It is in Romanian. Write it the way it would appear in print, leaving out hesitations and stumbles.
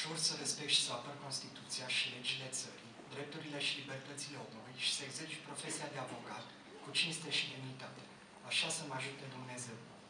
Jur să respect și să apăr Constituția și legile țării, drepturile și libertățile omului și să exerci profesia de avocat cu cinste și demnitate. Așa să mă ajute Dumnezeu.